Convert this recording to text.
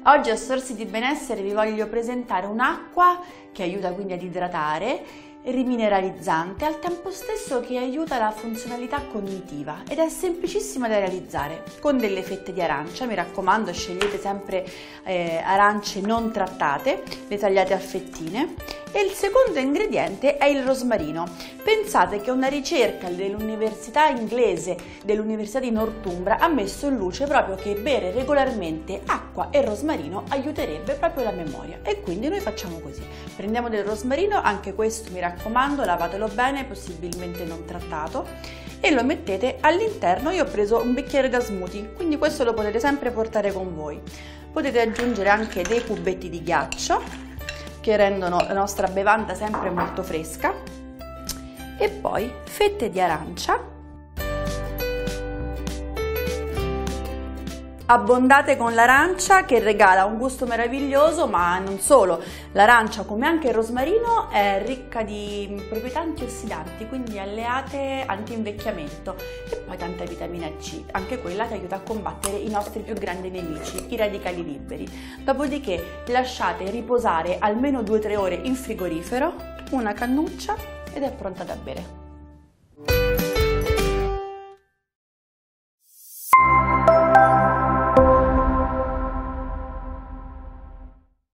Oggi a Sorsi di Benessere vi voglio presentare un'acqua che aiuta quindi ad idratare, rimineralizzante, al tempo stesso che aiuta la funzionalità cognitiva ed è semplicissima da realizzare con delle fette di arancia. Mi raccomando, scegliete sempre arance non trattate, le tagliate a fettine. E il secondo ingrediente è il rosmarino. Pensate che una ricerca dell'università inglese, dell'università di Northumbria, ha messo in luce proprio che bere regolarmente acqua e rosmarino aiuterebbe proprio la memoria, e quindi noi facciamo così: prendiamo del rosmarino, anche questo mi raccomando lavatelo bene, possibilmente non trattato, e lo mettete all'interno. Io ho preso un bicchiere da smoothie, quindi questo lo potete sempre portare con voi. Potete aggiungere anche dei cubetti di ghiaccio che rendono la nostra bevanda sempre molto fresca, e poi fette di arancia. Abbondate con l'arancia, che regala un gusto meraviglioso, ma non solo. L'arancia, come anche il rosmarino, è ricca di proprietà antiossidanti, quindi alleate anti-invecchiamento, e poi tanta vitamina C, anche quella che aiuta a combattere i nostri più grandi nemici, i radicali liberi. Dopodiché lasciate riposare almeno 2-3 ore in frigorifero, una cannuccia ed è pronta da bere.